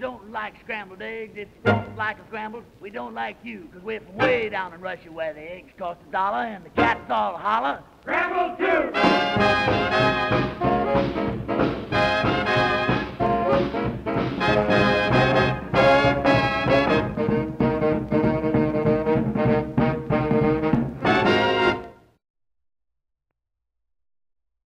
don't like scrambled eggs, if you don't like a scrambled, we don't like you, 'cause we're from way down in Russia where the eggs cost $1 and the cats all holler. Scramble too!